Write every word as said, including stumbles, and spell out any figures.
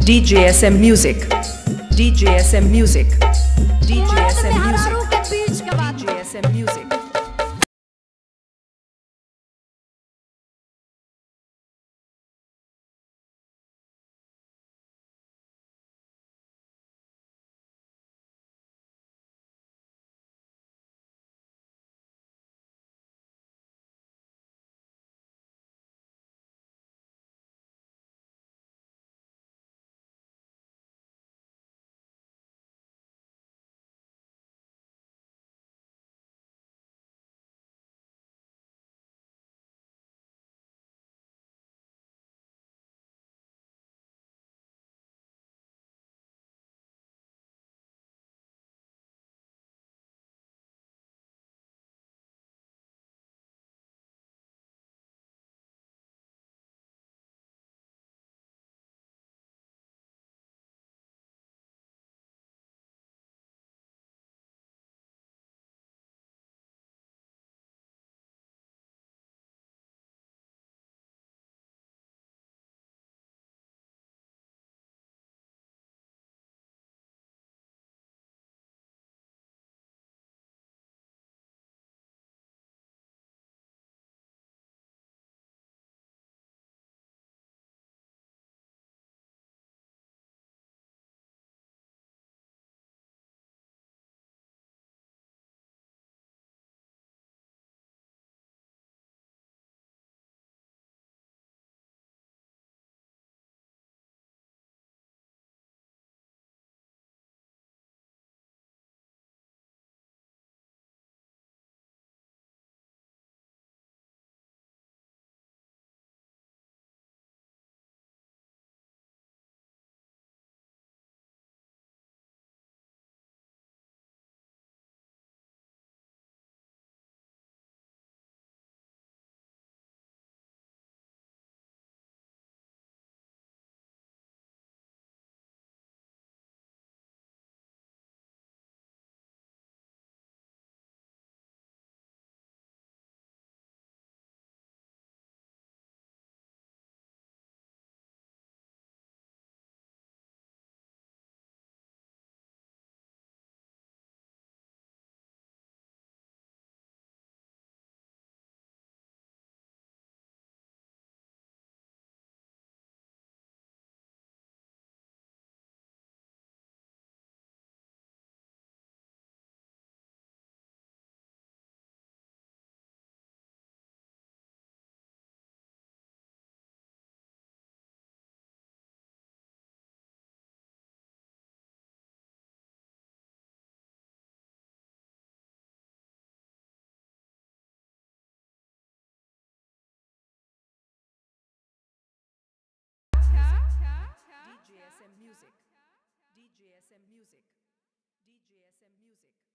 D J S M Music, D J S M Music, D J S M Music, D J S M Music. D J S M Music, D J S M Music, D J S M Music.